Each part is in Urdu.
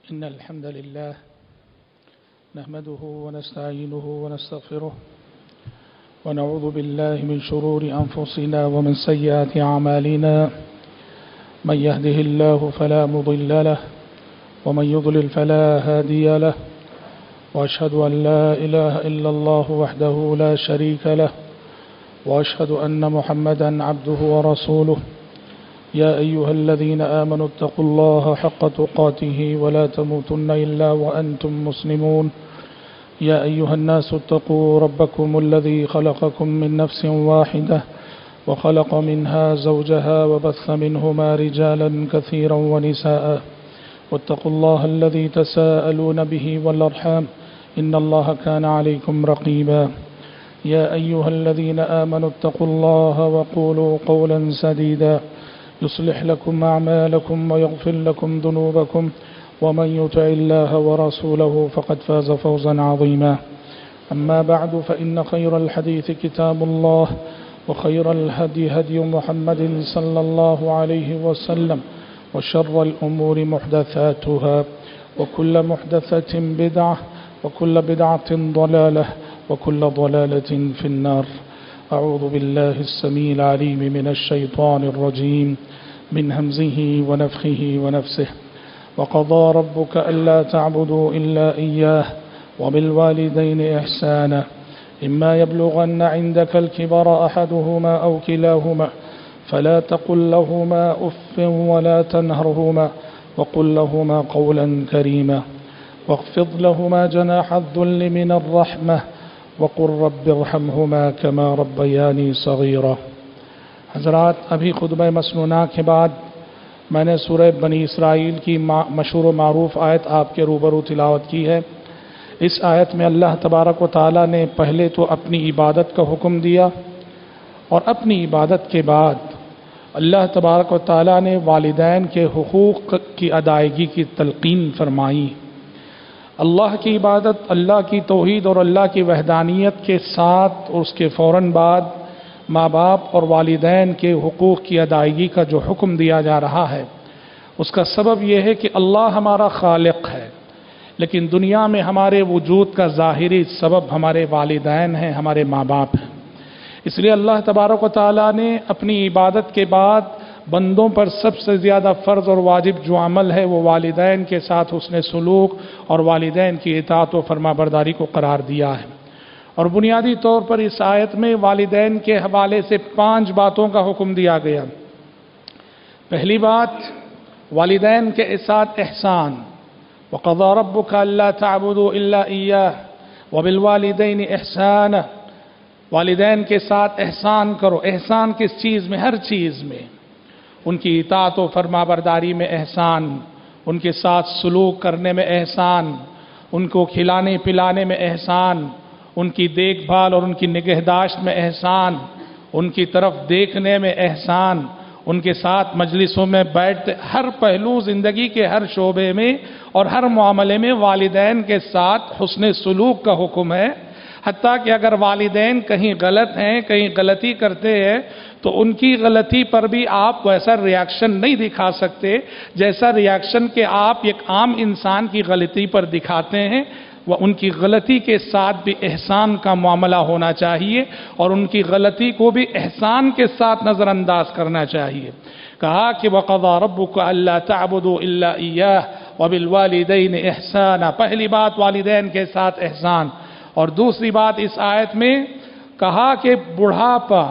إن الحمد لله نحمده ونستعينه ونستغفره ونعوذ بالله من شرور أنفسنا ومن سيئات أعمالنا من يهده الله فلا مضل له ومن يضلل فلا هادي له وأشهد أن لا إله إلا الله وحده لا شريك له وأشهد أن محمدا عبده ورسوله يا أيها الذين آمنوا اتقوا الله حق تقاته ولا تموتن إلا وأنتم مسلمون يا أيها الناس اتقوا ربكم الذي خلقكم من نفس واحدة وخلق منها زوجها وبث منهما رجالا كثيرا ونساء واتقوا الله الذي تساءلون به والأرحام إن الله كان عليكم رقيبا يا أيها الذين آمنوا اتقوا الله وقولوا قولا سديدا يصلح لكم أعمالكم ويغفر لكم ذنوبكم ومن يطع الله ورسوله فقد فاز فوزا عظيما أما بعد فإن خير الحديث كتاب الله وخير الهدي هدي محمد صلى الله عليه وسلم وشر الأمور محدثاتها وكل محدثة بدعة وكل بدعة ضلالة وكل ضلالة في النار. أعوذ بالله السميع العليم من الشيطان الرجيم من همزه ونفخه ونفسه. وقضى ربك ألا تعبدوا إلا إياه وبالوالدين إحسانا إما يبلغن عندك الكبر أحدهما أو كلاهما فلا تقل لهما أف ولا تنهرهما وقل لهما قولا كريما واخفض لهما جناح الذل من الرحمة وقل رب ارحمهما كما ربياني صغيرا. حضرات، ابھی خطبہ مسنونہ کے بعد میں نے سورہ بنی اسرائیل کی مشہور و معروف آیت آپ کے روبرو تلاوت کی ہے. اس آیت میں اللہ تبارک و تعالیٰ نے پہلے تو اپنی عبادت کا حکم دیا اور اپنی عبادت کے بعد اللہ تبارک و تعالیٰ نے والدین کے حقوق کی ادائیگی کی تلقین فرمائی. اللہ کی عبادت، اللہ کی توحید اور اللہ کی وحدانیت کے ساتھ اور اس کے فوراً بعد ماں باپ اور والدین کے حقوق کی ادائیگی کا جو حکم دیا جا رہا ہے، اس کا سبب یہ ہے کہ اللہ ہمارا خالق ہے، لیکن دنیا میں ہمارے وجود کا ظاہری سبب ہمارے والدین ہیں، ہمارے ماں باپ ہیں. اس لیے اللہ تبارک و تعالیٰ نے اپنی عبادت کے بعد بندوں پر سب سے زیادہ فرض اور واجب جو عمل ہے وہ والدین کے ساتھ حسن سلوک اور والدین کی اطاعت و فرما برداری کو قرار دیا ہے. اور بنیادی طور پر اس آیت میں والدین کے حوالے سے 5 باتوں کا حکم دیا گیا. پہلی بات، والدین کے ساتھ احسان. وَقَضَى رَبُّكَ أَلَّا تَعْبُدُوا إِلَّا إِيَّاهُ وَبِالْوَالِدَيْنِ إِحْسَانًا. والدین کے ساتھ احسان کرو. احسان کس چیز میں؟ ہر چیز میں. ان کی اطاعت و فرما برداری میں احسان، ان کے ساتھ سلوک کرنے میں احسان، ان کو کھلانے پلانے میں احسان، ان کی دیکھ بھال اور ان کی نگہداشت میں احسان، ان کی طرف دیکھنے میں احسان، ان کے ساتھ مجلسوں میں بیٹھتے، ہر پہلو زندگی کے ہر شعبے میں اور ہر معاملے میں والدین کے ساتھ حسن سلوک کا حکم ہے. حتیٰ کہ اگر والدین کہیں غلط ہیں، کہیں غلطی کرتے ہیں تو ان کی غلطی پر بھی آپ ویسا ریاکشن نہیں دکھا سکتے جیسا ریاکشن کہ آپ ایک عام انسان کی غلطی پر دکھاتے ہیں. وہ ان کی غلطی کے ساتھ بھی احسان کا معاملہ ہونا چاہیے اور ان کی غلطی کو بھی احسان کے ساتھ نظر انداز کرنا چاہیے. کہا کہ وَقَضَى رَبُّكَ أَلَّا تَعْبُدُوا إِلَّا إِيَّاهُ وَبِالْوَالِدَيْنِ إِحْسَانًا. پہلی بات والدین کے ساتھ احسان. اور دوسری بات اس آیت میں کہا کہ بڑھاپا،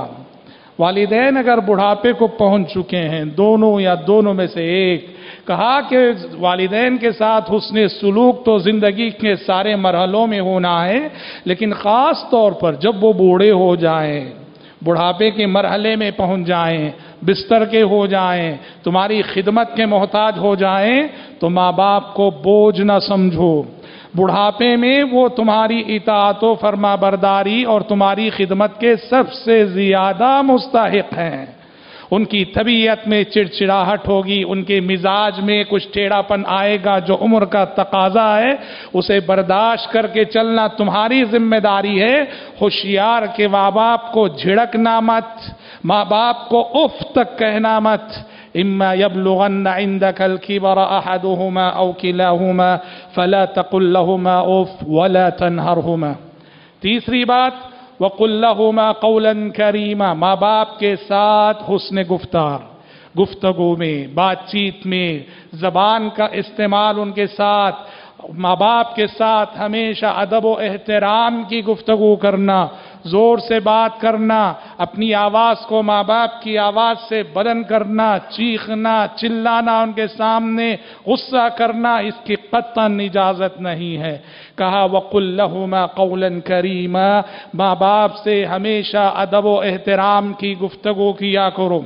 والدین اگر بڑھاپے کو پہنچ چکے ہیں، دونوں یا دونوں میں سے ایک، کہا کہ والدین کے ساتھ حسن سلوک تو زندگی کے سارے مرحلوں میں ہونا ہے، لیکن خاص طور پر جب وہ بوڑھے ہو جائیں، بڑھاپے کے مرحلے میں پہنچ جائیں، بستر کے ہو جائیں، تمہاری خدمت کے محتاج ہو جائیں، تو ماں باپ کو بوجھ نہ سمجھو. بڑھاپے میں وہ تمہاری اطاعت و فرما برداری اور تمہاری خدمت کے سب سے زیادہ مستحق ہیں. ان کی طبیعت میں چڑچڑاہٹ ہوگی، ان کے مزاج میں کچھ ٹیڑھا پن آئے گا جو عمر کا تقاضا ہے، اسے برداشت کر کے چلنا تمہاری ذمہ داری ہے. ہوشیار کے ماں باپ کو جھڑکنا مت، ماں باپ کو اف تک کہنا مت. اما یبلغن عندک الکبر احدہما او کلاہما فلا تقل لہما اف ولا تنہرہما۔ تیسری بات وقل لہما قولا کریما، ماں باپ کے ساتھ حسن گفتگو میں، بات چیت میں، زبان کا استعمال ان کے ساتھ، ماں باپ کے ساتھ ہمیشہ ادب و احترام کی گفتگو کرنا، زور سے بات کرنا، اپنی آواز کو ماں باپ کی آواز سے بلند کرنا، چیخنا، چلانا ان کے سامنے، غصہ کرنا، اس کی قطعاً اجازت نہیں ہے۔ کہا وَقُلْ لَهُمَا قَوْلًا كَرِيمًا، ماں باپ سے ہمیشہ ادب و احترام کی گفتگو کیا کرو۔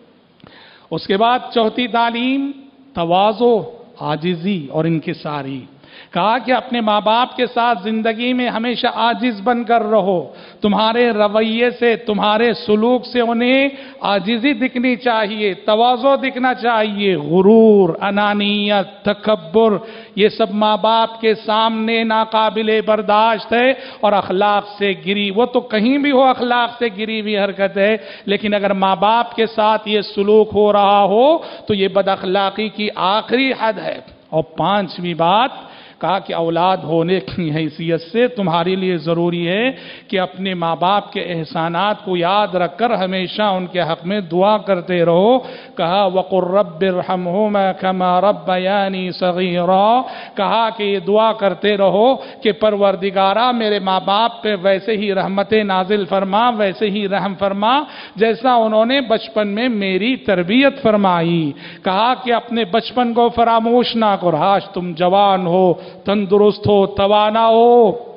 اس کے بعد چوتھی تعلیم تواضع، عاجزی اور انکساری۔ کہا کہ اپنے ماں باپ کے ساتھ زندگی میں ہمیشہ عاجز بن کر رہو، تمہارے رویے سے، تمہارے سلوک سے انہیں عاجزی دکھنی چاہیے، تواضع دکھنا چاہیے۔ غرور، انانیت، تکبر، یہ سب ماں باپ کے سامنے ناقابل برداشت ہے اور اخلاق سے گری، وہ تو کہیں بھی ہو اخلاق سے گری ہوئی حرکت ہے، لیکن اگر ماں باپ کے ساتھ یہ سلوک ہو رہا ہو تو یہ بد اخلاقی کی آخری حد ہے۔ اور پانچویں بات کہا کہ اولاد ہونے کی حیثیت سے تمہارے لیے ضروری ہے کہ اپنے ماں باپ کے احسانات کو یاد رکھ کر ہمیشہ ان کے حق میں دعا کرتے رہو۔ کہا وَقُلْ رَبِّ ارْحَمْهُمَا كَمَا رَبَّيَانِي صَغِيرًا، کہا کہ یہ دعا کرتے رہو کہ پروردگارا میرے ماں باپ پہ ویسے ہی رحمت نازل فرما، ویسے ہی رحم فرما جیسا انہوں نے بچپن میں میری تربیت فرمائی۔ کہا کہ اپنے بچپن کو فراموش نہ کرو، آج تم جوان ہو، تندرست ہو، توانا ہو،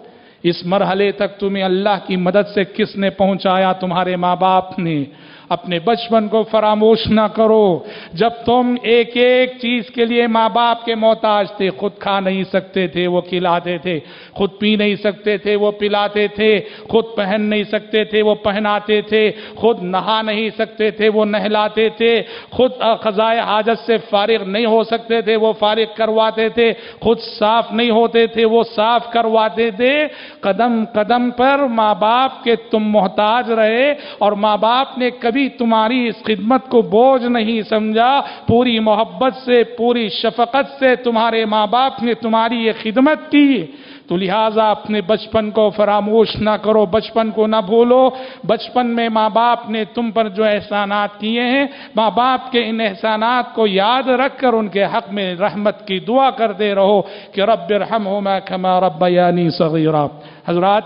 اس مرحلے تک تمہیں اللہ کی مدد سے کس نے پہنچایا؟ تمہارے ماں باپ نے۔ اپنے بچپن کو فراموش نہ کرو، جب تم ایک ایک چیز کے لیے ماں باپ کے محتاج تھے، خود کھا نہیں سکتے تھے وہ کھلاتے تھے، خود پی نہیں سکتے تھے وہ پلاتے تھے، خود پہن نہیں سکتے تھے وہ پہناتے تھے، خود نہا نہیں سکتے تھے وہ نہلاتے تھے، خود قضائے حاجت سے فارغ نہیں ہو سکتے تھے وہ فارغ کرواتے تھے، خود صاف نہیں ہوتے تھے وہ صاف کرواتے تھے۔ قدم قدم پر ماں باپ کے تم محتاج رہے اور ماں باپ نے کبھی تمہاری اس خدمت کو بوجھ نہیں سمجھا، پوری محبت سے، پوری شفقت سے تمہارے ماں باپ نے تمہاری یہ خدمت کی۔ تو لہٰذا اپنے بچپن کو فراموش نہ کرو، بچپن کو نہ بھولو۔ بچپن میں ماں باپ نے تم پر جو احسانات کیے ہیں، ماں باپ کے ان احسانات کو یاد رکھ کر ان کے حق میں رحمت کی دعا کرتے رہو کہ رب ارحمہما کما ربیانی صغیرا۔ حضرات،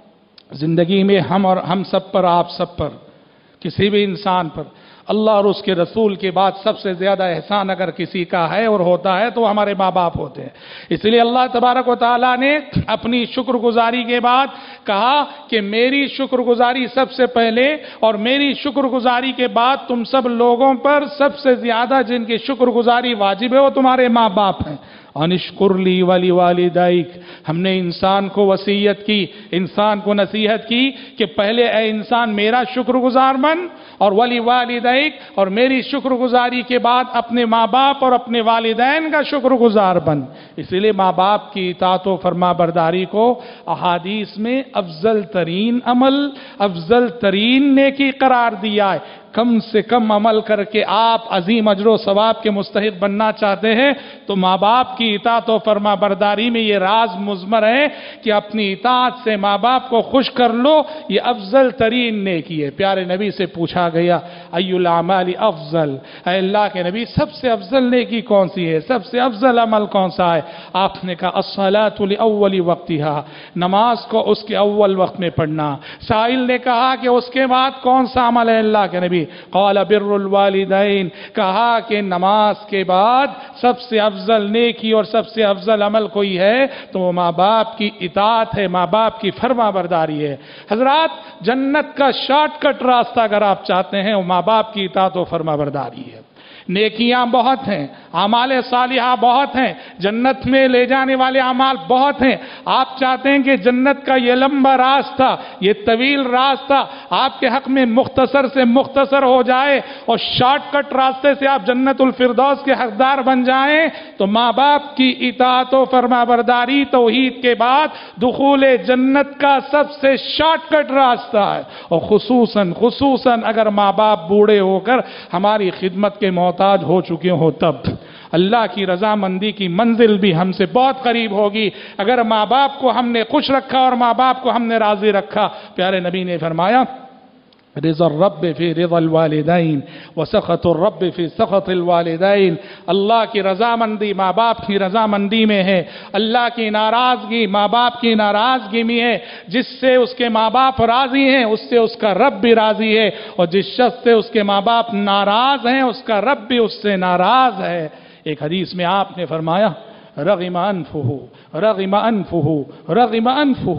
زندگی میں ہم سب پر، آپ سب پر، کسی بھی انسان پر اللہ اور اس کے رسول کے بعد سب سے زیادہ احسان اگر کسی کا ہے اور ہوتا ہے تو ہمارے ماں باپ ہوتے ہیں۔ اس لیے اللہ تبارک و تعالیٰ نے اپنی شکر گزاری کے بعد کہا کہ میری شکر گزاری سب سے پہلے، اور میری شکر گزاری کے بعد تم سب لوگوں پر سب سے زیادہ جن کی شکر گزاری واجب ہے وہ تمہارے ماں باپ ہیں۔ انشکر لی ولی والدیک، ہم نے انسان کو وصیت کی، انسان کو نصیحت کی کہ پہلے اے انسان میرا شکر گزار بن، اور ولی والدیک، اور میری شکر گزاری کے بعد اپنے ماں باپ اور اپنے والدین کا شکر گزار بن۔ اس لیے ماں باپ کی اطاعت و فرما برداری کو احادیث میں افضل ترین عمل، افضل ترین نیکی قرار دیا ہے۔ کم سے کم عمل کر کے آپ عظیم اجر و ثواب کے مستحق بننا چاہتے ہیں تو ماں باپ کی اطاعت و فرما برداری میں یہ راز مضمر ہے کہ اپنی اطاعت سے ماں باپ کو خوش کر لو، یہ افضل ترین نیکی ہے۔ پیارے نبی سے پوچھا گیا ای الاعمال افضل، اے اللہ کے نبی سب سے افضل نیکی کون سی ہے، سب سے افضل عمل کون سا ہے؟ آپ نے کہا الصلاۃ لاول وقتها، نماز کو اس کے اول وقت میں پڑھنا۔ سائل نے کہا کہ اس کے بعد کون سا عمل ہے اللہ کے نبی؟ قال بر الوالدین، کہا کہ نماز کے بعد سب سے افضل نیکی اور سب سے افضل عمل کوئی ہے تو وہ ماں باپ کی اطاعت ہے، ماں باپ کی فرما برداری ہے۔ حضرات، جنت کا شارٹ کٹ راستہ اگر آپ چاہتے ہیں وہ ماں باپ کی اطاعت و فرما برداری ہے۔ نیکیاں بہت ہیں، اعمال صالحہ بہت ہیں، جنت میں لے جانے والے اعمال بہت ہیں۔ آپ چاہتے ہیں کہ جنت کا یہ لمبا راستہ، یہ طویل راستہ آپ کے حق میں مختصر سے مختصر ہو جائے اور شارٹ کٹ راستے سے آپ جنت الفردوس کے حقدار بن جائیں تو ماں باپ کی اطاعت و فرما برداری توحید کے بعد دخول جنت کا سب سے شارٹ کٹ راستہ ہے۔ اور خصوصاً اگر ماں باپ بوڑھے ہو کر ہماری خدمت کے محتاج ہو چکے ہوں تب اللہ کی رضامندی کی منزل بھی ہم سے بہت قریب ہوگی۔ اگر ماں باپ کو ہم نے خوش رکھا اور ماں باپ کو ہم نے راضی رکھا، پیارے نبی نے فرمایا رضا الرب فی رضا الوالدین وسخط الرب فی سخط الوالدین، اللہ کی رضامندی ماں باپ کی رضامندی میں ہے، اللہ کی ناراضگی ماں باپ کی ناراضگی میں ہے۔ جس سے اس کے ماں باپ راضی ہیں اس سے اس کا رب بھی راضی ہے، اور جس شخص سے اس کے ماں باپ ناراض ہیں اس کا رب بھی اس سے ناراض ہے۔ ایک حدیث میں آپ نے فرمایا رغم انفہ رغم انفہ رغم انفہ،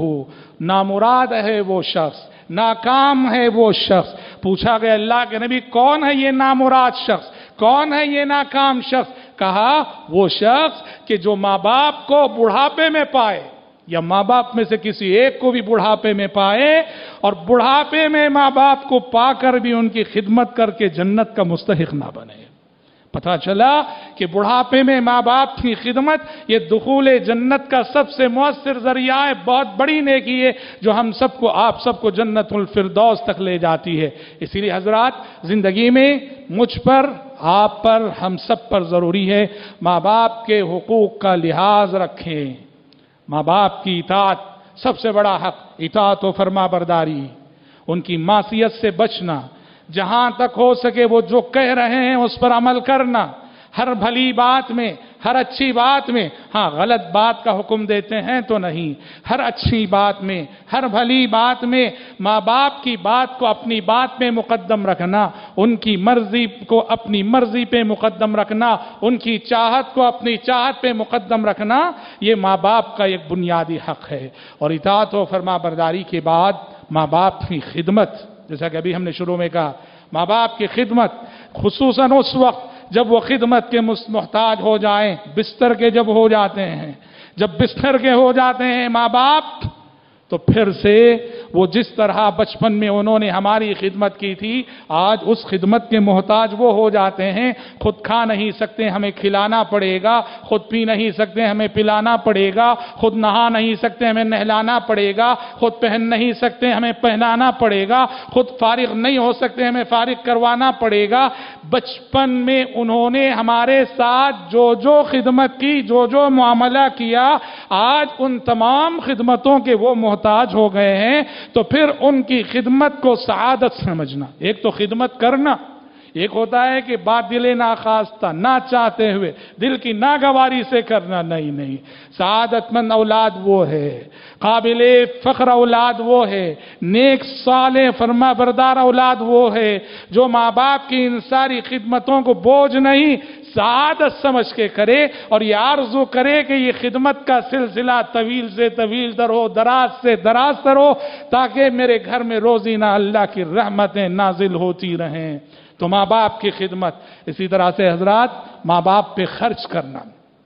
نامراد ہے وہ شخص، ناکام ہے وہ شخص۔ پوچھا گیا اللہ کے نبی کون ہے یہ نامراد شخص، کون ہے یہ ناکام شخص؟ کہا وہ شخص کہ جو ماں باپ کو بڑھاپے میں پائے، یا ماں باپ میں سے کسی ایک کو بھی بڑھاپے میں پائے، اور بڑھاپے میں ماں باپ کو پا کر بھی ان کی خدمت کر کے جنت کا مستحق نہ بنے۔ پتہ چلا کہ بڑھاپے میں ماں باپ کی خدمت یہ دخول جنت کا سب سے مؤثر ذریعہ ہے، بہت بڑی نیکی ہے جو ہم سب کو، آپ سب کو جنت الفردوس تک لے جاتی ہے۔ اسی لیے حضرات، زندگی میں مجھ پر، آپ پر، ہم سب پر ضروری ہے ماں باپ کے حقوق کا لحاظ رکھیں۔ ماں باپ کی اطاعت، سب سے بڑا حق اطاعت و فرما برداری، ان کی معصیت سے بچنا، جہاں تک ہو سکے وہ جو کہہ رہے ہیں اس پر عمل کرنا، ہر بھلی بات میں، ہر اچھی بات میں، ہاں غلط بات کا حکم دیتے ہیں تو نہیں، ہر اچھی بات میں، ہر بھلی بات میں ماں باپ کی بات کو اپنی بات پہ مقدم رکھنا، ان کی مرضی کو اپنی مرضی پہ مقدم رکھنا، ان کی چاہت کو اپنی چاہت پہ مقدم رکھنا، یہ ماں باپ کا ایک بنیادی حق ہے۔ اور اطاعت و فرما برداری کے بعد ماں باپ کی خدمت، جیسا کہ ابھی ہم نے شروع میں کہا، ماں باپ کی خدمت خصوصاً اس وقت جب وہ خدمت کے محتاج ہو جائیں، بستر کے جب ہو جاتے ہیں، جب بستر کے ہو جاتے ہیں ماں باپ، تو پھر سے وہ جس طرح بچپن میں انہوں نے ہماری خدمت کی تھی، آج اس خدمت کے محتاج وہ ہو جاتے ہیں، خود کھا نہیں سکتے ہمیں کھلانا پڑے گا، خود پی نہیں سکتے ہمیں پلانا پڑے گا، خود نہا نہیں سکتے ہمیں نہلانا پڑے گا، خود پہن نہیں سکتے ہمیں پہنانا پڑے گا، خود فارغ نہیں ہو سکتے ہمیں فارغ کروانا پڑے گا۔ بچپن میں انہوں نے ہمارے ساتھ جو جو خدمت کی، جو جو معاملہ کیا، آج ان تمام خدمتوں کے وہ محتاج ہو گئے ہیں، تو پھر ان کی خدمت کو سعادت سمجھنا۔ ایک تو خدمت کرنا، ایک ہوتا ہے کہ بات دل ناخواستہ، نہ چاہتے ہوئے، دل کی ناگواری سے کرنا، نہیں۔ سعادت مند اولاد وہ ہے، قابل فخر اولاد وہ ہے، نیک صالح فرما بردار اولاد وہ ہے جو ماں باپ کی ان ساری خدمتوں کو بوجھ نہیں، سعادت سمجھ کے کرے، اور یہ آرزو کرے کہ یہ خدمت کا سلسلہ طویل سے طویل تر ہو، دراز سے دراز تر ہو، تاکہ میرے گھر میں روزینہ اللہ کی رحمتیں نازل ہوتی رہیں۔ تو ماں باپ کی خدمت، اسی طرح سے حضرات ماں باپ پہ خرچ کرنا،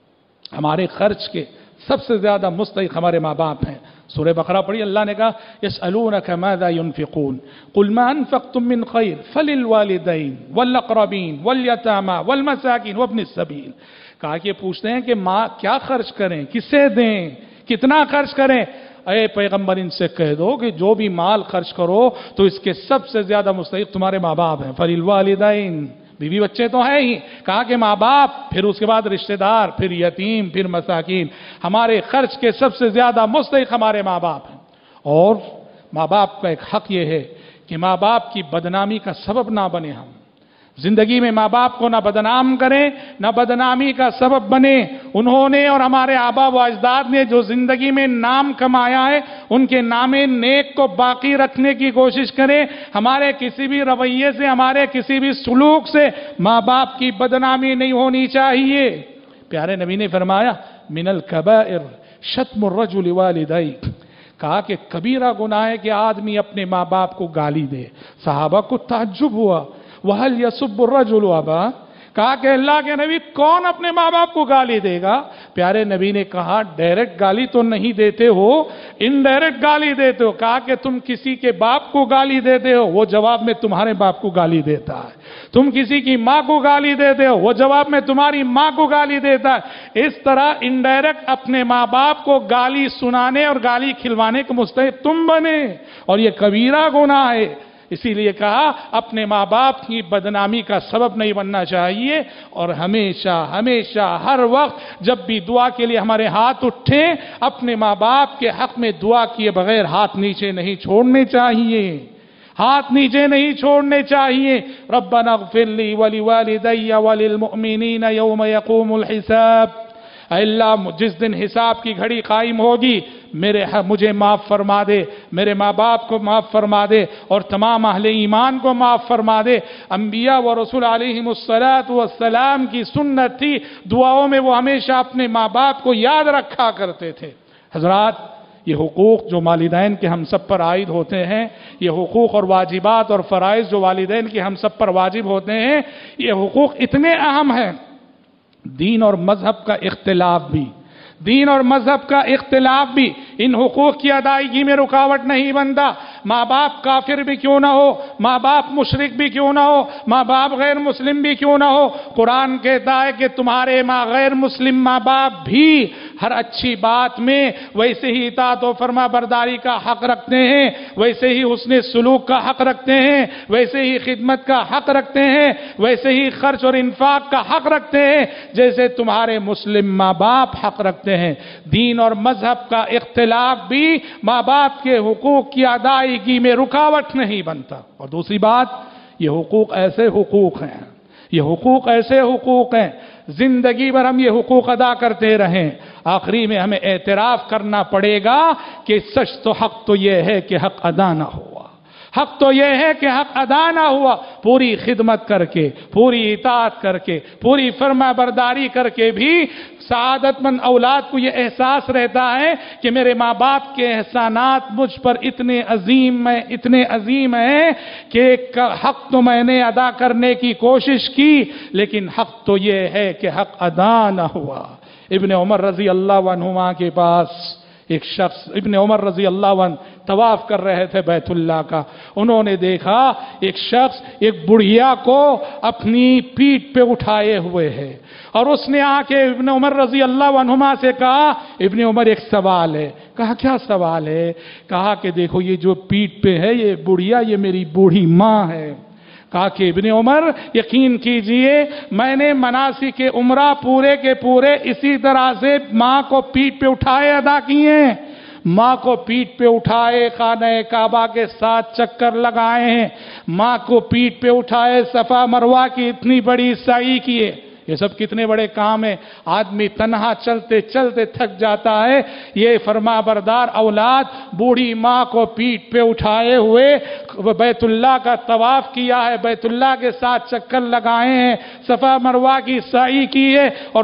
ہمارے خرچ کے سب سے زیادہ مستحق ہمارے ماں باپ ہیں۔ سورہ بقرہ پڑھی، اللہ نے کہا یسألونک ماذا ينفقون قل ما انفقتم من خیر فللوالدین والاقربین والیتامى والمساکین وابن السبیل۔ کہا کہ پوچھتے ہیں کہ ماں کیا خرچ کریں، کسے دیں، کتنا خرچ کریں؟ اے پیغمبر ان سے کہہ دو کہ جو بھی مال خرچ کرو تو اس کے سب سے زیادہ مستحق تمہارے ماں باپ ہیں۔ فللوالدین، بیوی بچے تو ہیں ہی، کہا کہ ماں باپ، پھر اس کے بعد رشتہ دار، پھر یتیم، پھر مساکین۔ ہمارے خرچ کے سب سے زیادہ مستحق ہمارے ماں باپ ہیں۔ اور ماں باپ کا ایک حق یہ ہے کہ ماں باپ کی بدنامی کا سبب نہ بنے، ہم زندگی میں ماں باپ کو نہ بدنام کریں، نہ بدنامی کا سبب بنے۔ انہوں نے اور ہمارے آبا و اجداد نے جو زندگی میں نام کمایا ہے، ان کے نام نیک کو باقی رکھنے کی کوشش کریں۔ ہمارے کسی بھی رویے سے، ہمارے کسی بھی سلوک سے ماں باپ کی بدنامی نہیں ہونی چاہیے۔ پیارے نبی نے فرمایا من الکبائر شتم الرجل والدیہ، کہا کہ کبیرہ گناہ ہے کہ آدمی اپنے ماں باپ کو گالی دے۔ صحابہ کو تعجب ہوا، وَهَلْ يَسُبُّ الرَّجُلُ أَبَاهُ، کہا کہ اللہ کے نبی کون اپنے ماں باپ کو گالی دے گا؟ پیارے نبی نے کہا ڈائریکٹ گالی تو نہیں دیتے ہو، انڈائریکٹ گالی دیتے ہو۔ کہا کہ تم کسی کے باپ کو گالی دیتے ہو، وہ جواب میں تمہارے باپ کو گالی دیتا ہے۔ تم کسی کی ماں کو گالی دیتے ہو، وہ جواب میں تمہاری ماں کو گالی دیتا ہے۔ اس طرح انڈائریکٹ اپنے ماں باپ کو گالی سنانے اور گالی کھلوانے کے مستحق تم بنے، اور یہ کبیرہ گناہ ہے۔ اسی لیے کہا اپنے ماں باپ کی بدنامی کا سبب نہیں بننا چاہیے، اور ہمیشہ ہمیشہ ہر وقت جب بھی دعا کے لیے ہمارے ہاتھ اٹھیں، اپنے ماں باپ کے حق میں دعا کیے بغیر ہاتھ نیچے نہیں چھوڑنے چاہیے، ہاتھ نیچے نہیں چھوڑنے چاہیے۔ ربنا اغفر لی ولوالدی وللمؤمنین یوم یقوم الحساب، اے اللہ جس دن حساب کی گھڑی قائم ہوگی مجھے معاف فرما دے، میرے ماں باپ کو معاف فرما دے، اور تمام اہل ایمان کو معاف فرما دے۔ انبیاء و رسول علیہم السلام کی سنت تھی، دعاؤں میں وہ ہمیشہ اپنے ماں باپ کو یاد رکھا کرتے تھے۔ حضرات، یہ حقوق جو والدین کے ہم سب پر عائد ہوتے ہیں، یہ حقوق اور واجبات اور فرائض جو والدین کے ہم سب پر واجب ہوتے ہیں، یہ حقوق اتنے اہم ہیں، دین اور مذہب کا اختلاف بھی ان حقوق کی ادائیگی میں رکاوٹ نہیں بنتا۔ ماں باپ کافر بھی کیوں نہ ہو، ماں باپ مشرک بھی کیوں نہ ہو، ماں باپ غیر مسلم بھی کیوں نہ ہو، قرآن کہتا ہے کہ تمہارے غیر مسلم ماں باپ بھی ہر اچھی بات میں ویسے ہی اطاعت و فرما برداری کا حق رکھتے ہیں، ویسے ہی حسن سلوک کا حق رکھتے ہیں، ویسے ہی خدمت کا حق رکھتے ہیں، ویسے ہی خرچ اور انفاق کا حق رکھتے ہیں جیسے تمہارے مسلم ماں باپ حق رکھتے ہیں۔ دین اور مذہب کا اختلاف بھی ماں باپ کے حقوق کی ادائیگی میں رکاوٹ نہیں بنتا۔ اور دوسری بات، یہ حقوق ایسے حقوق ہیں زندگی بھر ہم یہ حقوق ادا کرتے رہیں، آخری میں ہمیں اعتراف کرنا پڑے گا کہ سچ تو حق تو یہ ہے کہ حق ادا نہ ہوا، حق تو یہ ہے کہ حق ادا نہ ہوا۔ پوری خدمت کر کے، پوری اطاعت کر کے، پوری فرما برداری کر کے بھی سعادت مند اولاد کو یہ احساس رہتا ہے کہ میرے ماں باپ کے احسانات مجھ پر اتنے عظیم ہیں کہ حق تو میں نے ادا کرنے کی کوشش کی، لیکن حق تو یہ ہے کہ حق ادا نہ ہوا۔ ابن عمر رضی اللہ عنہما کے پاس ایک شخص، ابن عمر رضی اللہ عنہ طواف کر رہے تھے بیت اللہ کا، انہوں نے دیکھا ایک شخص ایک بڑھیا کو اپنی پیٹھ پہ اٹھائے ہوئے ہے، اور اس نے آ کے ابن عمر رضی اللہ عنہما سے کہا ابن عمر ایک سوال ہے۔ کہا کیا سوال ہے؟ کہا کہ دیکھو یہ جو پیٹھ پہ ہے یہ بڑھیا، یہ میری بوڑھی ماں ہے۔ کہا کہ ابن عمر یقین کیجئے میں نے مناسک عمرہ پورے کے پورے اسی طرح سے ماں کو پیٹھ پہ اٹھائے ادا کیے ہیں، ماں کو پیٹھ پہ اٹھائے خانہ کعبہ کے 7 چکر لگائے ہیں، ماں کو پیٹھ پہ اٹھائے صفا مروہ کی اتنی بڑی سعی کیے۔ یہ سب کتنے بڑے کام ہیں، آدمی تنہا چلتے چلتے تھک جاتا ہے، یہ فرما بردار اولاد بوڑھی ماں کو پیٹھ پہ اٹھائے ہوئے بیت اللہ کا طواف کیا ہے، بیت اللہ کے 7 چکر لگائے ہیں، صفا مروہ کی سعی کی ہے اور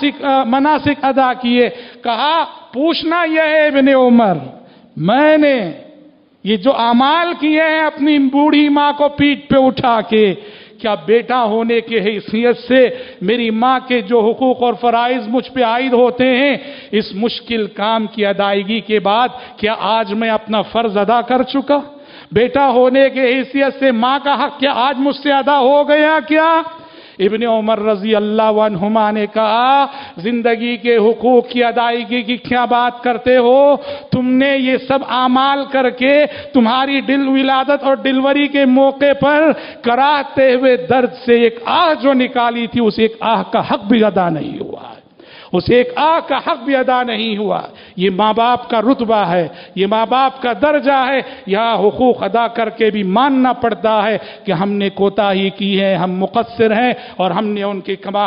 مناسک ادا کیے۔ کہا پوچھنا یہ ہے ابن عمر، میں نے یہ جو اعمال کیے ہیں اپنی بوڑھی ماں کو پیٹھ پہ اٹھا کے، کیا بیٹا ہونے کے حیثیت سے میری ماں کے جو حقوق اور فرائض مجھ پہ عائد ہوتے ہیں، اس مشکل کام کی ادائیگی کے بعد کیا آج میں اپنا فرض ادا کر چکا؟ بیٹا ہونے کے حیثیت سے ماں کا حق کیا آج مجھ سے ادا ہو گیا کیا؟ ابن عمر رضی اللہ عنہما نے کہا زندگی کے حقوق کی ادائیگی کی کیا بات کرتے ہو؟ تم نے یہ سب اعمال کر کے تمہاری ولادت اور ڈلیوری کے موقع پر کراہتے ہوئے درد سے ایک آہ جو نکالی تھی، اس ایک آہ کا حق بھی ادا نہیں ہوا، اس ایک آہ کا حق بھی ادا نہیں ہوا۔ یہ ماں باپ کا رتبہ ہے، یہ ماں باپ کا درجہ ہے، یہاں حقوق ادا کر کے بھی ماننا پڑتا ہے کہ ہم نے کوتاہی کی ہے، ہم مقصر ہیں، اور ہم نے ان کے کما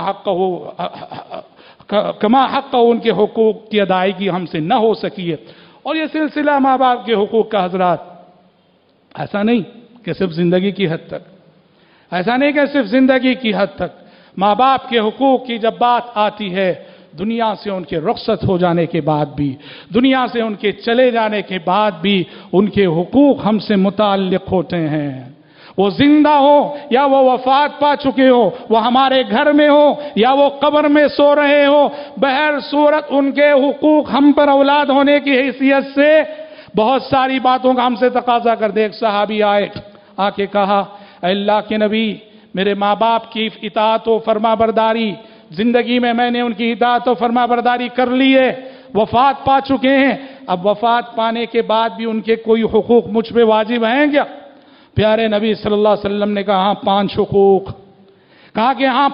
حق ان کے حقوق کی ادائیگی ہم سے نہ ہو سکی ہے۔ اور یہ سلسلہ ماں باپ کے حقوق کا حضرات ایسا نہیں کہ صرف زندگی کی حد تک، ایسا نہیں کہ صرف زندگی کی حد تک، ماں باپ کے حقوق کی جب بات آتی ہے دنیا سے ان کے رخصت ہو جانے کے بعد بھی، دنیا سے ان کے چلے جانے کے بعد بھی ان کے حقوق ہم سے متعلق ہوتے ہیں۔ وہ زندہ ہو یا وہ وفات پا چکے ہو، وہ ہمارے گھر میں ہو یا وہ قبر میں سو رہے ہو، بہر صورت ان کے حقوق ہم پر اولاد ہونے کی حیثیت سے بہت ساری باتوں کا ہم سے تقاضا کر دے۔ ایک صحابی آئے، آ کے کہا اے اللہ کے نبی، میرے ماں باپ کی اطاعت و فرما برداری زندگی میں نے ان کی اطاعت و فرما برداری کر لی ہے، وفات پا چکے ہیں، اب وفات پانے کے بعد بھی ان کے کوئی حقوق مجھ پہ واجب ہیں کیا؟ پیارے نبی صلی اللہ علیہ وسلم نے کہا 5 حقوق، کہا کہ ہاں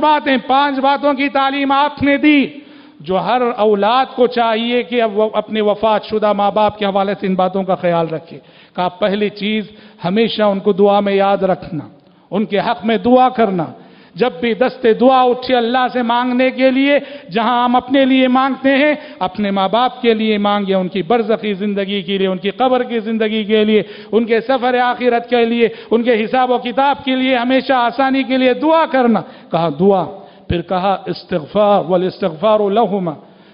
5 باتوں کی تعلیم آپ نے دی جو ہر اولاد کو چاہیے کہ وہ اپنے وفات شدہ ماں باپ کے حوالے سے ان باتوں کا خیال رکھے۔ کہا پہلی چیز ہمیشہ ان کو دعا میں یاد رکھنا، ان کے حق میں دعا کرنا، جب بھی دستے دعا اٹھے اللہ سے مانگنے کے لیے، جہاں ہم اپنے لیے مانگتے ہیں اپنے ماں باپ کے لیے مانگے، ان کی برزخی زندگی کے لیے، ان کی قبر کی زندگی کے لیے، ان کے سفر آخرت کے لیے، ان کے حساب و کتاب کے لیے ہمیشہ آسانی کے لیے دعا کرنا۔ کہا دعا، پھر کہا استغفار والاستغفار لہما،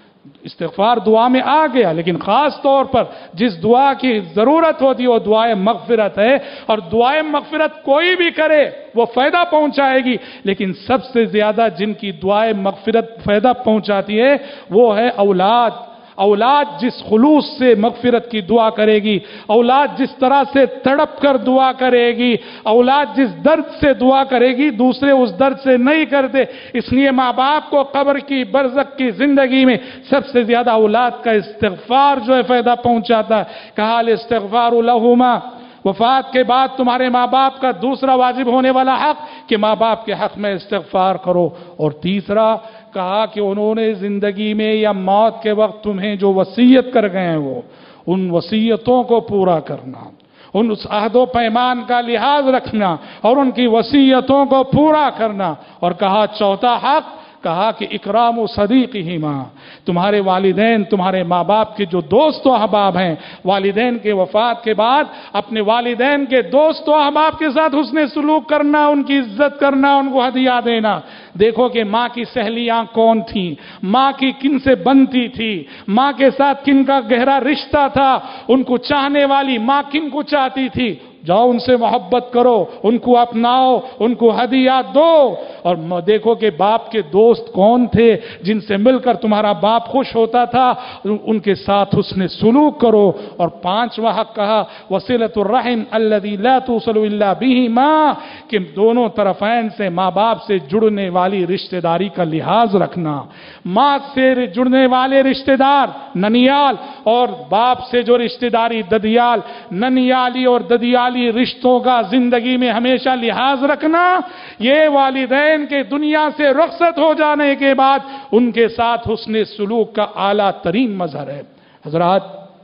استغفار دعا میں آ گیا، لیکن خاص طور پر جس دعا کی ضرورت ہوتی ہے وہ دعائے مغفرت ہے، اور دعائے مغفرت کوئی بھی کرے وہ فائدہ پہنچائے گی، لیکن سب سے زیادہ جن کی دعائے مغفرت فائدہ پہنچاتی ہے وہ ہے اولاد۔ اولاد جس خلوص سے مغفرت کی دعا کرے گی، اولاد جس طرح سے تڑپ کر دعا کرے گی، اولاد جس درد سے دعا کرے گی دوسرے اس درد سے نہیں کرتے، اس لیے ماں باپ کو قبر کی برزخ کی زندگی میں سب سے زیادہ اولاد کا استغفار جو ہے فائدہ پہنچاتا ہے۔ کہا الاستغفار لہما، وفات کے بعد تمہارے ماں باپ کا دوسرا واجب ہونے والا حق کہ ماں باپ کے حق میں استغفار کرو، اور تیسرا کہا کہ انہوں نے زندگی میں یا موت کے وقت تمہیں جو وصیت کر گئے ہیں وہ ان وصیتوں کو پورا کرنا، ان اس عہد و پیمان کا لحاظ رکھنا اور ان کی وصیتوں کو پورا کرنا۔ اور کہا چوتھا حق، کہا کہ اکرام و صدیقہما، تمہارے والدین تمہارے ماں باپ کے جو دوست و احباب ہیں، والدین کے وفات کے بعد اپنے والدین کے دوست و احباب کے ساتھ حسن سلوک کرنا، ان کی عزت کرنا، ان کو ہدیہ دینا۔ دیکھو کہ ماں کی سہیلیاں کون تھیں، ماں کی کن سے بنتی تھی، ماں کے ساتھ کن کا گہرا رشتہ تھا، ان کو چاہنے والی ماں کن کو چاہتی تھی، جاؤ ان سے محبت کرو، ان کو اپناؤ، ان کو ہدیات دو۔ اور دیکھو کہ باپ کے دوست کون تھے جن سے مل کر تمہارا باپ خوش ہوتا تھا، ان کے ساتھ حسن سلوک کرو۔ اور 5واں حق کہا وصلۃ الرحم الذی لا توصل الا بہما، کہ دونوں طرفین سے ماں باپ سے جڑنے والی رشتہ داری کا لحاظ رکھنا۔ ماں سے جڑنے والے رشتہ دار ننیال اور باپ سے جو رشتہ داری ددیال، ننیالی اور ددیالی رشتوں کا زندگی میں ہمیشہ لحاظ رکھنا، یہ والدین کے دنیا سے رخصت ہو جانے کے بعد ان کے ساتھ حسن سلوک کا اعلیٰ ترین مظہر ہے۔ حضرات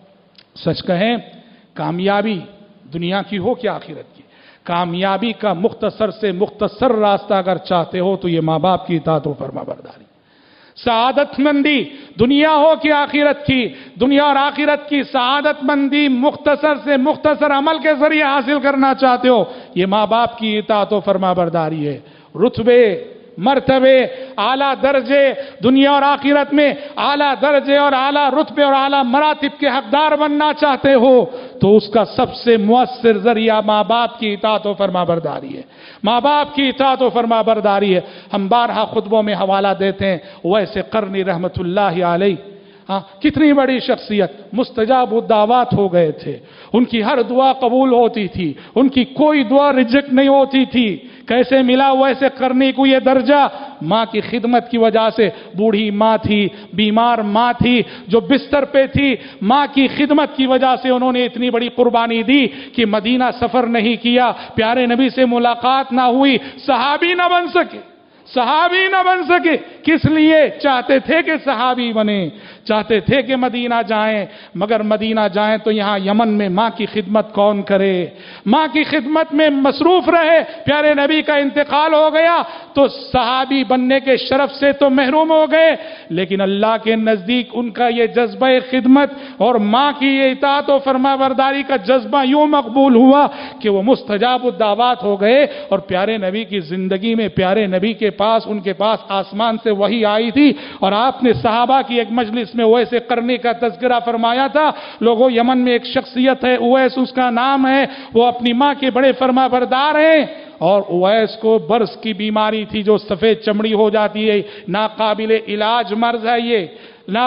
سچ کہیں، کامیابی دنیا کی ہو کیا آخرت کی، کامیابی کا مختصر سے مختصر راستہ اگر چاہتے ہو تو یہ ماں باپ کی اطاعت و فرما برداری۔ سعادت مندی دنیا ہو کہ آخرت کی، دنیا اور آخرت کی سعادت مندی مختصر سے مختصر عمل کے ذریعے حاصل کرنا چاہتے ہو، یہ ماں باپ کی اطاعت و فرما برداری ہے۔ رتبے، مرتبے، اعلیٰ درجے دنیا اور آخرت میں، اعلیٰ درجے اور اعلیٰ رتبے اور اعلیٰ مراتب کے حقدار بننا چاہتے ہو تو اس کا سب سے مؤثر ذریعہ ماں باپ کی اطاعت و فرما برداری ہے، ماں باپ کی اطاعت و فرما برداری ہے۔ ہم بارہا خطبوں میں حوالہ دیتے ہیں ویسے قرنی رحمت اللہ علیہ، کتنی بڑی شخصیت، مستجاب الدعوات ہو گئے تھے، ان کی ہر دعا قبول ہوتی تھی، ان کی کوئی دعا ریجیکٹ نہیں ہوتی تھی۔ کیسے ملا ویسے کرنے کو یہ درجہ؟ ماں کی خدمت کی وجہ سے، بوڑھی ماں تھی، بیمار ماں تھی جو بستر پہ تھی، ماں کی خدمت کی وجہ سے انہوں نے اتنی بڑی قربانی دی کہ مدینہ سفر نہیں کیا، پیارے نبی سے ملاقات نہ ہوئی، صحابی نہ بن سکے، صحابی نہ بن سکے۔ کس لیے؟ چاہتے تھے کہ صحابی بنے، چاہتے تھے کہ مدینہ جائیں، مگر مدینہ جائیں تو یہاں یمن میں ماں کی خدمت کون کرے، ماں کی خدمت میں مصروف رہے۔ پیارے نبی کا انتقال ہو گیا تو صحابی بننے کے شرف سے تو محروم ہو گئے، لیکن اللہ کے نزدیک ان کا یہ جذبہ خدمت اور ماں کی یہ اطاعت و فرما برداری کا جذبہ یوں مقبول ہوا کہ وہ مستجاب الدعوات ہو گئے، اور پیارے نبی کی زندگی میں، پیارے نبی کے پاس، ان کے پاس آسمان سے وحی آئی تھی، اور آپ نے صحابہ کی ایک مجلس میں اویس قرنی کا تذکرہ فرمایا تھا۔ لوگوں، یمن میں ایک شخصیت ہے اویس، اس کا نام ہے، وہ اپنی ماں کے بڑے فرما بردار ہیں، اور اویس کو برص کی بیماری تھی جو سفید چمڑی ہو جاتی ہے، ناقابل علاج مرض ہے یہ، نہ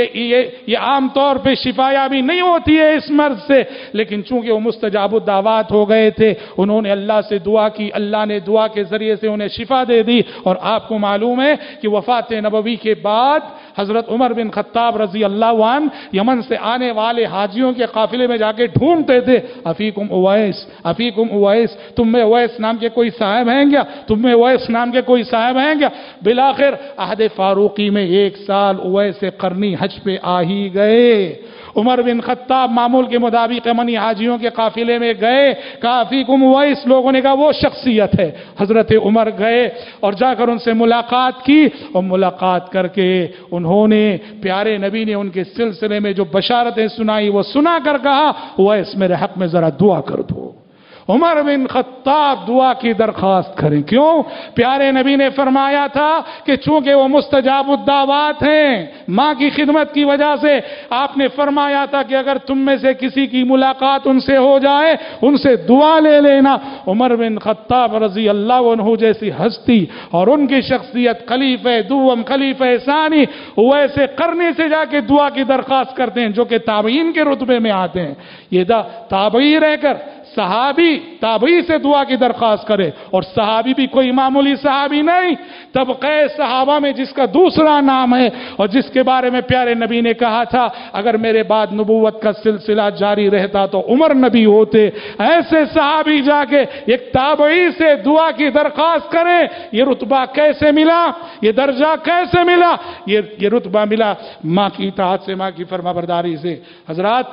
یہ عام طور پہ شفا یابی نہیں ہوتی ہے اس مرض سے، لیکن چونکہ وہ مستجاب الدعوات ہو گئے تھے، انہوں نے اللہ سے دعا کی، اللہ نے دعا کے ذریعے سے انہیں شفا دے دی۔ اور آپ کو معلوم ہے کہ وفات نبوی کے بعد حضرت عمر بن خطاب رضی اللہ عنہ یمن سے آنے والے حاجیوں کے قافلے میں جا کے ڈھونڈتے تھے، افیکم اویس، افیکم اویس، تم میں اویس نام کے کوئی صاحب ہیں کیا؟ تم میں اویس نام کے کوئی صاحب ہیں کیا؟ بالآخر عہد فاروقی میں 1 سال اویس قرنی حج پہ آ ہی گئے۔ عمر بن خطاب معمول کے مطابق یمنی حاجیوں کے قافلے میں گئے، کہا فیکم اویس، لوگوں نے کہا وہ شخصیت ہے۔ حضرت عمر گئے اور جا کر ان سے ملاقات کی، اور ملاقات کر کے انہوں نے پیارے نبی نے ان کے سلسلے میں جو بشارتیں سنائی وہ سنا کر کہا اویس میرے حق میں ذرا دعا کر دو۔ عمر بن خطاب دعا کی درخواست کریں، کیوں؟ پیارے نبی نے فرمایا تھا کہ چونکہ وہ مستجاب الدعوات ہیں، ماں کی خدمت کی وجہ سے آپ نے فرمایا تھا کہ اگر تم میں سے کسی کی ملاقات ان سے ہو جائے ان سے دعا لے لینا۔ عمر بن خطاب رضی اللہ عنہ جیسی ہستی اور ان کی شخصیت خلیفہ دوم خلیفہ ثانی ویسے قرنی سے جا کے دعا کی درخواست کرتے ہیں، جو کہ تابعین کے رتبے میں آتے ہیں۔ یہ تابعی رہ کر صحابی تابعی سے دعا کی درخواست کرے، اور صحابی بھی کوئی معمولی صحابی نہیں، طبقہ صحابہ میں جس کا دوسرا نام ہے اور جس کے بارے میں پیارے نبی نے کہا تھا اگر میرے بعد نبوت کا سلسلہ جاری رہتا تو عمر نبی ہوتے، ایسے صحابی جا کے ایک تابعی سے دعا کی درخواست کرے، یہ رتبہ کیسے ملا؟ یہ درجہ کیسے ملا؟ یہ رتبہ ملا ماں کی اطاعت سے، ماں کی فرمانبرداری سے۔ حضرات،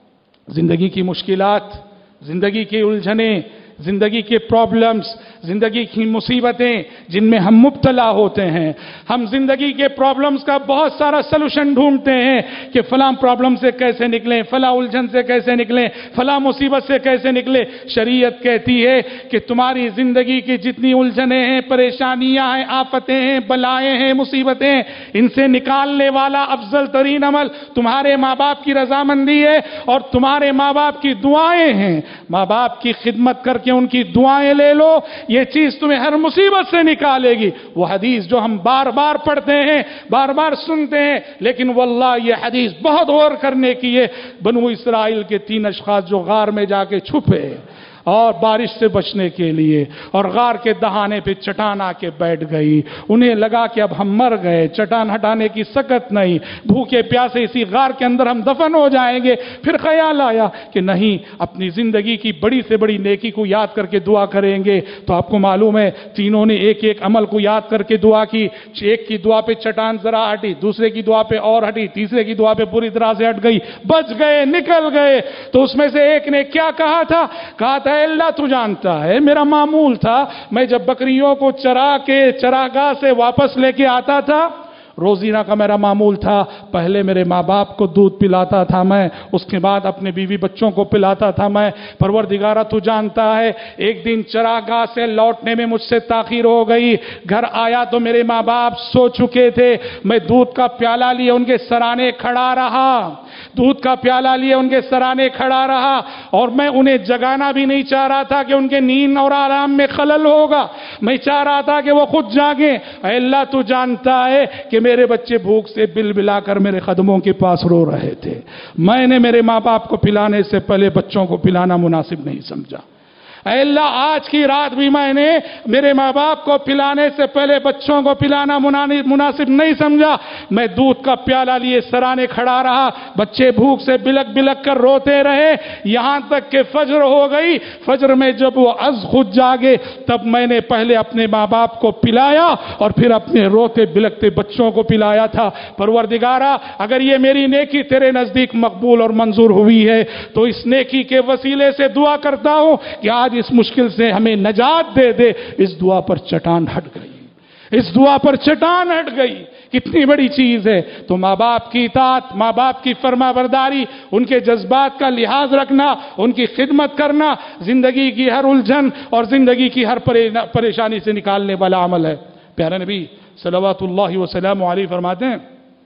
زندگی کی مشکلات، زندگی کی الجھنیں، زندگی کے پرابلمز، زندگی کی مصیبتیں جن میں ہم مبتلا ہوتے ہیں، ہم زندگی کے پرابلمز کا بہت سارا سلوشن ڈھونڈتے ہیں کہ فلاں پرابلم سے کیسے نکلیں، فلاں الجھن سے کیسے نکلیں، فلاں مصیبت سے کیسے نکلیں۔ شریعت کہتی ہے کہ تمہاری زندگی کی جتنی الجھنیں ہیں، پریشانیاں ہیں، آفتیں ہیں، بلائیں ہیں، مصیبتیں ہیں، ان سے نکالنے والا افضل ترین عمل تمہارے ماں باپ کی رضامندی ہے اور تمہارے ماں باپ کی دعائیں ہیں۔ ماں باپ کی خدمت کر کے ان کی دعائیں لے لو، یہ چیز تمہیں ہر مصیبت سے نکالے گی۔ وہ حدیث جو ہم بار بار پڑھتے ہیں، بار بار سنتے ہیں، لیکن واللہ یہ حدیث بہت غور کرنے کی ہے۔ بنو اسرائیل کے 3 اشخاص جو غار میں جا کے چھپے اور بارش سے بچنے کے لیے، اور غار کے دہانے پہ چٹان آ کے بیٹھ گئی، انہیں لگا کہ اب ہم مر گئے، چٹان ہٹانے کی سکت نہیں، بھوکے پیاسے اسی غار کے اندر ہم دفن ہو جائیں گے۔ پھر خیال آیا کہ نہیں، اپنی زندگی کی بڑی سے بڑی نیکی کو یاد کر کے دعا کریں گے۔ تو آپ کو معلوم ہے تینوں نے ایک ایک عمل کو یاد کر کے دعا کی۔ ایک کی دعا پہ چٹان ذرا ہٹی، دوسرے کی دعا پہ اور ہٹی، تیسرے کی دعا پہ پوری طرح سے ہٹ گئی، بچ گئے، نکل گئے۔ تو اس میں سے ایک نے کیا کہا تھا؟ کہا تھا اللہ تو جانتا ہے، میرا معمول تھا میں جب بکریوں کو چرا کے چراگاہ سے واپس لے کے آتا تھا، روزینہ کا میرا معمول تھا، پہلے میرے ماں باپ کو دودھ پلاتا تھا میں، اس کے بعد اپنے بیوی بچوں کو پلاتا تھا میں۔ پروردگارہ تو جانتا ہے، ایک دن چراگاہ سے لوٹنے میں مجھ سے تاخیر ہو گئی، گھر آیا تو میرے ماں باپ سو چکے تھے، میں دودھ کا پیالہ لیے ان کے سرانے کھڑا رہا، دودھ کا پیالہ لیے ان کے سرانے کھڑا رہا، اور میں انہیں جگانا بھی نہیں چاہ رہا تھا کہ ان کے نیند اور آرام میں خلل ہوگا، میں چاہ رہا تھا کہ وہ خود جاگیں۔ اے اللہ تو جانتا ہے کہ میرے بچے بھوک سے بل بلا کر میرے قدموں کے پاس رو رہے تھے، میں نے میرے ماں باپ کو پلانے سے پہلے بچوں کو پلانا مناسب نہیں سمجھا۔ اے اللہ، آج کی رات بھی میں نے میرے ماں باپ کو پلانے سے پہلے بچوں کو پلانا مناسب نہیں سمجھا، میں دودھ کا پیالہ لیے سرانے کھڑا رہا، بچے بھوک سے بلک بلک کر روتے رہے، یہاں تک کہ فجر ہو گئی۔ فجر میں جب وہ از خود جاگے تب میں نے پہلے اپنے ماں باپ کو پلایا اور پھر اپنے روتے بلکتے بچوں کو پلایا تھا۔ پروردگارہ، اگر یہ میری نیکی تیرے نزدیک مقبول اور منظور ہوئی ہے تو اس نیکی کے وسیلے سے دعا کرتا ہوں کہ آج اس مشکل سے ہمیں نجات دے دے۔ اس دعا پر چٹان ہٹ گئی، اس دعا پر چٹان ہٹ گئی۔ کتنی بڑی چیز ہے۔ تو ماں باپ کی اطاعت، ماں باپ کی فرما برداری، ان کے جذبات کا لحاظ رکھنا، ان کی خدمت کرنا زندگی کی ہر الجھن اور زندگی کی ہر پریشانی سے نکالنے والا عمل ہے۔ پیارے نبی صلوات اللہ وسلم علیہ فرماتے ہیں،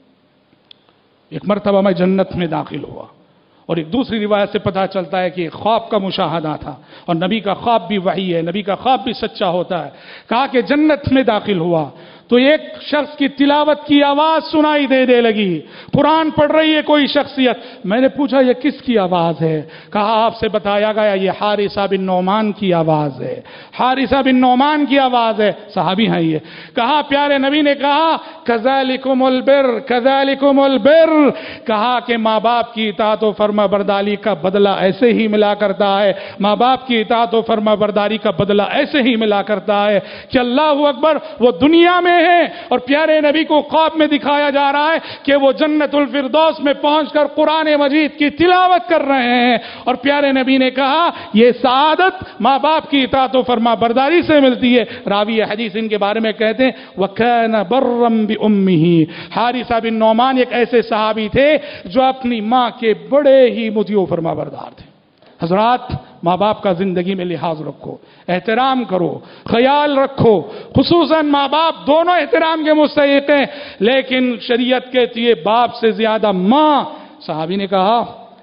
ایک مرتبہ میں جنت میں داخل ہوا، اور ایک دوسری روایت سے پتہ چلتا ہے کہ خواب کا مشاہدہ تھا، اور نبی کا خواب بھی وحی ہے، نبی کا خواب بھی سچا ہوتا ہے۔ کہا کہ جنت میں داخل ہوا تو ایک شخص کی تلاوت کی آواز سنائی دے لگی، قرآن پڑھ رہی ہے کوئی شخصیت. میں نے پوچھا یہ کس کی آواز ہے؟ کہا آپ سے بتایا گیا یہ حارثہ بن نعمان کی آواز ہے، حارثہ بن نعمان کی آواز ہے، صحابی ہیں یہ. کہا پیارے نبی نے کہا کذالکم البر کذالکم البر، کہا کہ ماں باپ کی اطاعت و فرما برداری کا بدلہ ایسے ہی ملا کرتا ہے، ماں باپ کی اطاعت و فرما برداری کا بدلہ ایسے ہی ملا کرتا ہے کہ اللہ اکبر وہ دنیا میں ہے اور پیارے نبی کو خواب میں دکھایا جا رہا ہے کہ وہ جنت الفردوس میں پہنچ کر قرآن مجید کی تلاوت کر رہے ہیں. اور پیارے نبی نے کہا یہ سعادت ماں باپ کی اطاعت و فرما برداری سے ملتی ہے. راوی حدیث ان کے بارے میں کہتے ہیں وَكَانَ بَرًّا بِأُمِّهِ، حارثہ بن نعمان ایک ایسے صحابی تھے جو اپنی ماں کے بڑے ہی مطیع و فرما بردار تھے. حضرات ماں باپ کا زندگی میں لحاظ رکھو، احترام کرو، خیال رکھو، خصوصاً ماں باپ دونوں احترام کے مستحق ہیں، لیکن شریعت کہتی ہے باپ سے زیادہ ماں. صحابی نے کہا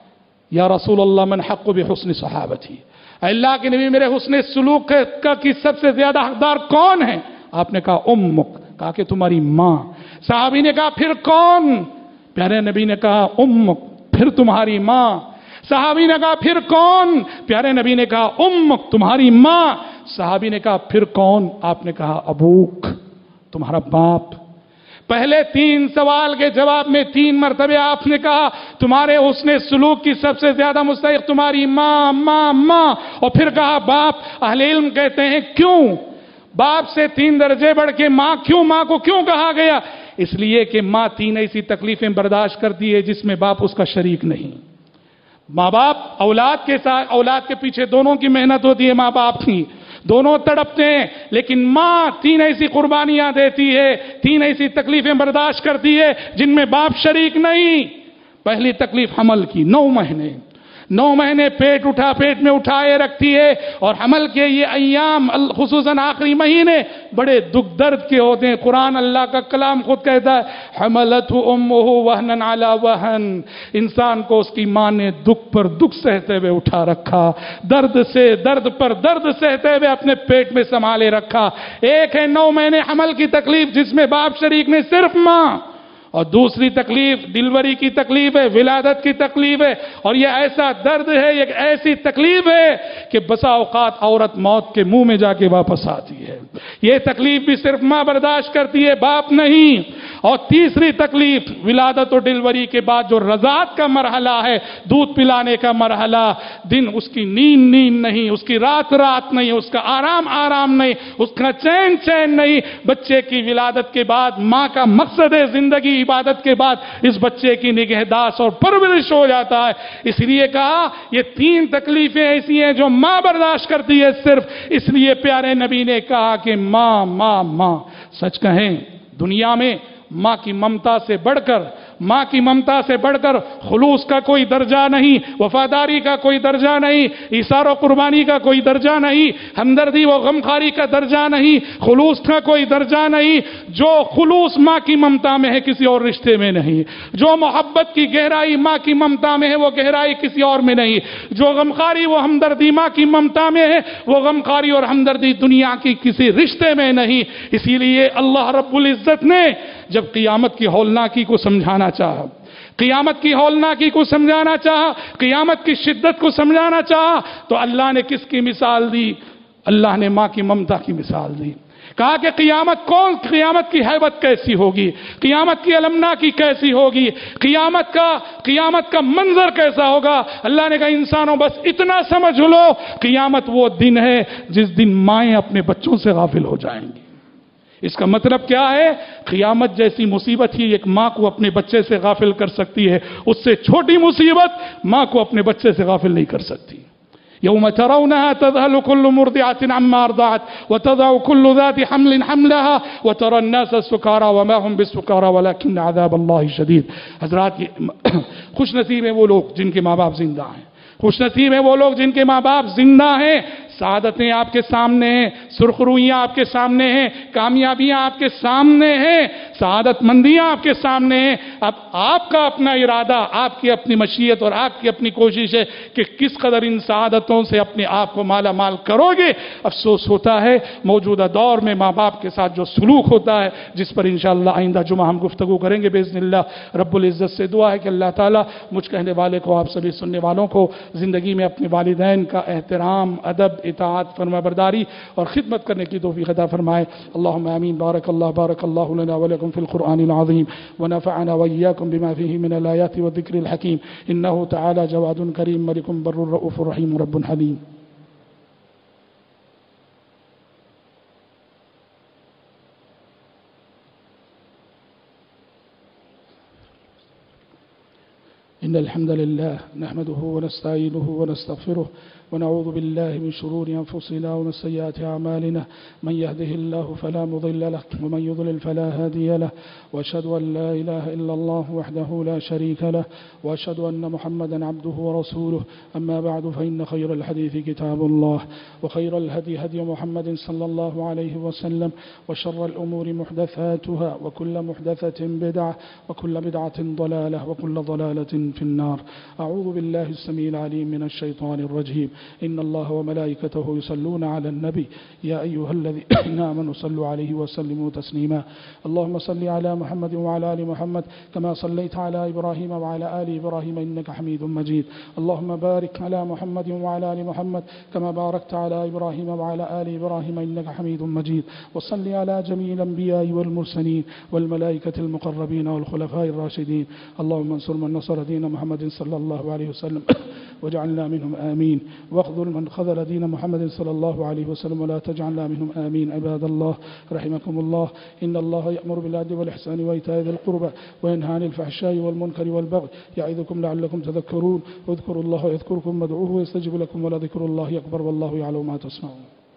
یا رسول اللہ من حق بحسن صحابتی، اللہ کے نبی میرے حسن سلوک کا کی سب سے زیادہ حقدار کون ہے؟ آپ نے کہا امک، کہا کہ تمہاری ماں. صحابی نے کہا پھر کون؟ پیارے نبی نے کہا امک، پھر تمہاری ماں. صحابی نے کہا پھر کون؟ پیارے نبی نے کہا امک، تمہاری ماں. صحابی نے کہا پھر کون؟ آپ نے کہا ابوک، تمہارا باپ. پہلے 3 سوال کے جواب میں 3 مرتبہ آپ نے کہا تمہارے حسن سلوک کی سب سے زیادہ مستحق تمہاری ماں ماں ماں، اور پھر کہا باپ. اہل علم کہتے ہیں کیوں باپ سے 3 درجے بڑھ کے ماں کیوں؟ ماں کو کیوں کہا گیا؟ اس لیے کہ ماں 3 ایسی تکلیفیں برداشت کرتی ہے جس میں باپ اس کا شریک نہیں. ماں باپ اولاد کے ساتھ، اولاد کے پیچھے دونوں کی محنت ہوتی ہے، ماں باپ کی دونوں تڑپتے ہیں، لیکن ماں 3 ایسی قربانیاں دیتی ہے، 3 ایسی تکلیفیں برداشت کرتی ہے جن میں باپ شریک نہیں. پہلی تکلیف حمل کی، 9 مہینے پیٹ میں اٹھائے رکھتی ہے، اور حمل کے یہ ایام خصوصاً آخری مہینے بڑے دکھ درد کے ہوتے ہیں. قرآن اللہ کا کلام خود کہتا ہے حملتہ امہ وہنا علی وہن، انسان کو اس کی ماں نے دکھ پر دکھ سہتے ہوئے اٹھا رکھا، درد سے درد پر درد سہتے ہوئے اپنے پیٹ میں سنبھالے رکھا. ایک ہے 9 مہینے حمل کی تکلیف جس میں باپ شریک نہیں، صرف ماں. اور دوسری تکلیف ڈیلیوری کی تکلیف ہے، ولادت کی تکلیف ہے، اور یہ ایسا درد ہے، یہ ایسی تکلیف ہے کہ بسا اوقات عورت موت کے منہ میں جا کے واپس آتی ہے. یہ تکلیف بھی صرف ماں برداشت کرتی ہے، باپ نہیں. اور تیسری تکلیف ولادت اور ڈیلیوری کے بعد جو رضاعت کا مرحلہ ہے، دودھ پلانے کا مرحلہ، دن اس کی نیند نہیں، اس کی رات نہیں، اس کا آرام نہیں، اس کا چین نہیں. بچے کی ولادت کے بعد ماں کا مقصد ہے زندگی عبادت کے بعد اس بچے کی نگہداشت اور پرورش ہو جاتا ہے. اس لیے کہا یہ 3 تکلیفیں ایسی ہیں جو ماں برداشت کرتی ہے صرف. اس لیے پیارے نبی نے کہا کہ ماں ماں ماں. سچ کہیں دنیا میں ماں کی ممتا سے بڑھ کر خلوص کا کوئی درجہ نہیں، وفاداری کا کوئی درجہ نہیں، ایثار و قربانی کا کوئی درجہ نہیں، ہمدردی و غمخواری کا درجہ نہیں، خلوص کا کوئی درجہ نہیں. جو خلوص ماں کی ممتا میں ہے کسی اور رشتے میں نہیں، جو محبت کی گہرائی ماں کی ممتا میں ہے وہ گہرائی کسی اور میں نہیں، جو غمخواری و ہمدردی ماں کی ممتا میں ہے وہ غمخواری اور ہمدردی دنیا کی کسی رشتے میں نہیں. اسی لیے اللہ رب العزت نے جب قیامت کی ہولناکی کو سمجھانا چاہا، قیامت کی ہولناکی کو سمجھانا چاہا، قیامت کی شدت کو سمجھانا چاہا، تو اللہ نے کس کی مثال دی؟ اللہ نے ماں کی ممتا کی مثال دی. کہا کہ قیامت کی حیبت کیسی ہوگی، قیامت کی المناکی کیسی ہوگی، قیامت کا منظر کیسا ہوگا. اللہ نے کہا انسانوں بس اتنا سمجھ لو قیامت وہ دن ہے جس دن مائیں اپنے بچوں سے غافل ہو جائیں گی. اس کا مطلب کیا ہے؟ قیامت جیسی مصیبت ہی ایک ماں کو اپنے بچے سے غافل کر سکتی ہے، اس سے چھوٹی مصیبت ماں کو اپنے بچے سے غافل نہیں کر سکتی. یوم ترونها تذهل كل مرضعة عما ارضعت وتضع كل ذات حمل حملها وترى الناس سكارى وما هم بالسكارى ولكن عذاب الله شديد. حضرات خوش نصیب ہیں وہ لوگ جن کے ماں باپ زندہ ہیں، خوش نصیب ہیں وہ لوگ جن کے ماں باپ زندہ ہیں. سعادتیں آپ کے سامنے ہیں، सुरखरुइयाँ आपके सामने हैं, कामयाबियाँ आपके सामने हैं, सआदतमंदियाँ आपके सामने हैं। अब आपका अपना इरादा, आपकी अपनी मशीयत और आपकी अपनी कोशिश है कि किस कदर इन सआदतों से अपने आप को माला माल करोगे। अफसोस होता है मौजूदा दौर में माँ बाप के साथ जो सलूक होता है, जिस पर इंशाअल्लाह आइंदा जुमा हम गुफ्तगू करेंगे बिइज़्निल्लाह। रब्बुल इज़्ज़त से दुआ है कि अल्लाह ताला मुझ कहने वाले को, आप सभी सुनने वालों को ज़िंदगी में अपने वालिदैन का एहतराम, अदब, इताअत, फरमाबरदारी और खिदमत करने की तौफ़ीक़ अता फरमाए। अल्लाहुम्मा आमीन। बारकल्लाहु लना व लकुम फ़िल क़ुरआनिल अज़ीम व नफ़अना व इय्याकुम बिमा फ़ीहि मिनल आयाति व ज़िक्रिल हकीम। इन्नहु तआला जवादुन करीम मलिकुम बर्रुर रऊफ़ुर रहीम रब्बुन हलीम। इन्नल हम्दुलिल्लाह नहमदुहु व नस्तईनुहु व नस्तग़फिरुह व नऊज़ु बिल्लाहि मिन शुरूरि अनफुसिना व मिन सय्यिआति अमालिना मन यहदिहिल्लाहु फला मुज़िल्ल लहु व मन युज़लिल फला हादिय लहु व अशहदु अन ला इलाहा इल्लल्लाहु वहदहु ला शरीका लहु व अशहदु अन्न मुहम्मदन अब्दुहु व रसूलुहु अम्मा बअदु फ़इन्न खैरल हदीथि किताबुल्लाह व खैरल हदी हदी मुहम्मदिन सल्लल्लाहु अलैहि वसल्लम व शर्रल उमूरि मुहदसातुहा व कुल्लु मुहदसतिन बिदअह व कुल्लु बिदअतिन ज़लालह व कुल्लु ज़लालतिन फिन्नार। अऊज़ु बिल्लाहि अस्समीइल अलीम मिनश शैतानिर रजीम। इन्नल्लाह व मलाइकतहु युसल्लूना अलन नबी या अय्युहल्लज़ीना आमनु सल्लु अलैहि व सल्लिमू तस्लीमा। अल्लाहुम्मा सल्लि अला मुहम्मद व अला आलि मुहम्मद कमा सल्लैता अला इब्राहीम व अला आलि इब्राहीम इन्नका हमीदुम मजीद। अल्लाहुम्मा बारिक अला मुहम्मद व अला आलि मुहम्मद कमा बारकता अला इब्राहीम व अला आलि इब्राहीम इन्नका हमीदुम मजीद। व सल्लि अला जमीइल अंबियाइ वल मुरसलीन वल मलाइकतिल मुक़र्रबीन वल खुलफ़ाइर राशिदीन। अल्लाहुम्मा अंसुर मन नसर दीन मुहम्मद सल्लल्लाहु अलैहि वसल्लम वजअलना मिनहुम आमीन वख़्ज़ुल मन ख़ज़ल दीन मुहम्मद सल्लल्लाहु अलैहि वसल्लम वला तजअलना मिनहुम आमीन। इबादल्लाह रहमकुमुल्लाह। इन्नल्लाह यअमुरु बिल अदलि वल इहसानि व ईताइ ज़िल क़ुरबा व यनहा अनिल फ़हशाइ वल मुनकरि वल बग़य यअइज़ुकुम लअल्लकुम तज़क्करून। उज़्कुरुल्लाह यज़्कुरुकुम वदऊहु यस्तजिब लकुम व लज़िक्रुल्लाहि अकबर वल्लाहु यअलमु मा तस्नऊन।